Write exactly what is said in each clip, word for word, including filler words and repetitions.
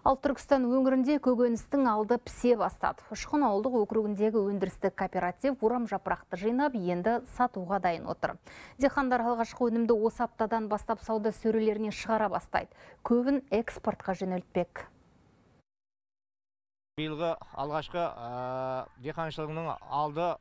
Ал Түркістан өңірінде көкөністің алды пісе бастады. Ұшқын ауылдық округіндегі өндірістік кооператив урам жапырақты жинап, енді сатуға дайын отыр. Диқандар алғашқы өнімді осы аптадан бастап сауда сөрелеріне шығара бастайды. Көбін экспортқа жөнелтпек. Биылғы алғашқы диқаншылығының алды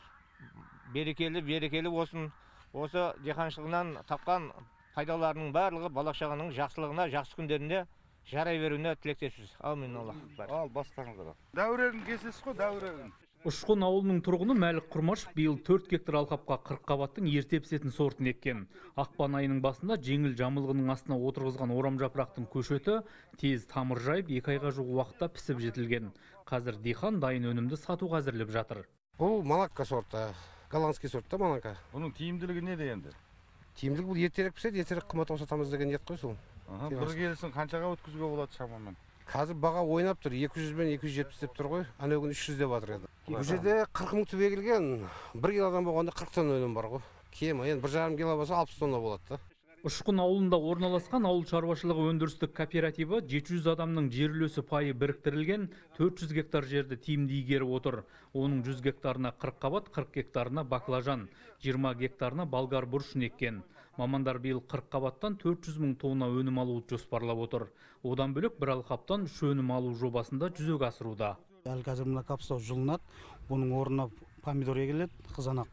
берекелі, берекелі болсын. Осы диқаншылығынан тапқан пайдаларының барлығы балақшағының жақсылығына, жақсы күндерінде жарай беруіне тілектеспіз. Аумин Аллах. Ал бастаңыздар. Дәурегін кесесіз ғой, дәурегін. Ұшқын ауылының тұрғыны Мәлік Құрмашев биыл төрт гектар алқапқа қырық қабаттың ерте пісетін сортын еккен. Ақпан айының басында жеңіл жамылғының астына отырғызған орам жапырақтың көшеті тез тамыр жайып, екі айға жуық уақытта пісіп жетілген. Қазір диқан дайын өнімді сатуға әзірлеп жатыр. Бұл малакка сорты, голландский сортта малакка. Оның тиімділігі неде енді? Тиімділігі бұл ертерек піседі, ертерек қымбат сатамыз деген ниет қой сол. Бір келісін қаншаға өткізуге болады шамамен? Қазір баға ойнап тұр, екі жүз бен екі жүз жетпіс деп тұр ғой, ана күн үш жүз деп жатыр еді. Бұл жерде қырық мың түбе келген, бір килодан болғанда қырық тонна өнім бар ғой. Кем, енді бір жарым кило болса алпыс тонна болады да. Ұшқын ауылында орналасқан ауыл шаруашылығы өндірістік кооперативі жеті жүз адамның жер үлесі пайы біріктірілген төрт жүз гектар жерді тиімді игеріп отыр. Оның жүз гектарына қырық қабат, қырық гектарына баклажан, жиырма гектарына болгар бұршын еккен. Мамандар биыл қырық қабаттан төрт жүз мың тонна өнім алуды жоспарлап отыр. Одан бөлек бір алқаптан үш өнім алу жобасында жүзеге асыруда. Әлі қазір мына капустау жылынады, бұның орнына помидор егіледі, қызанақ.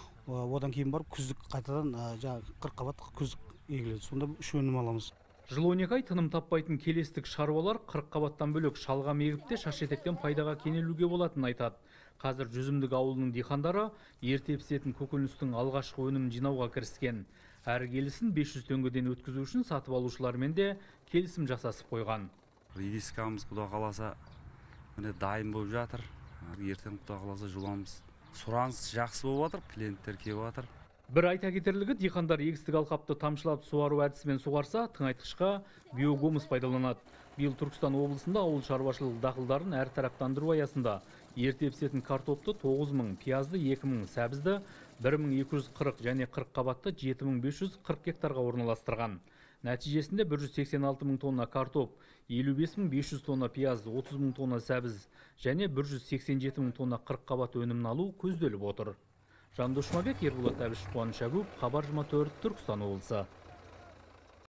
Одан кейін барып күздік қайтадан қырық қабат күздік егіледі. Сонда үш өнім аламыз. Жыл он екі ай тыным таппайтын келестік шаруалар қырық қабаттан бөлек шалғам егіпте шаш-етектен пайдаға кенелуге болатынын айтады. Қазір жүзімдік ауылының диқандары ерте пісетін көкөністің алғашқы өнімін жинауға кіріскен. Әр келісін бес жүз теңгеден өткізу үшін сатып алушылармен де келісім жасасып қойған. Редискамыз құда қаласа міне дайын болып жатыр. Ертең құда қаласа жұламыз. Сұраныс жақсы болып жатыр, клиенттер келіп жатыр. Бір айта кетерлігі, диқандар егістік алқапты тамшылап суару әдісімен суарса, тыңайтқышқа биогумус пайдаланады. Биыл Түркістан облысында ауыл шаруашылық дақылдарын әр тараптандыру аясында ерте пісетін картопты тоғыз мың, пиязды екі мың, сәбізді бір мың екі жүз қырық және қырық қабатты жеті мың бес жүз қырық гектарға орналастырған. Нәтижесінде бір жүз сексен алты мың тонна картоп, елу бес мың бес жүз тонна пияз, отыз мың тонна сәбіз және бір жүз сексен жеті мың тонна қырық қабат өнімін алу көзделіп отыр. Жандос Жұмабек, Ерболат Әбішев, Қуаныш Әбуов, Хабар жиырма төрт, Түркістан облысы.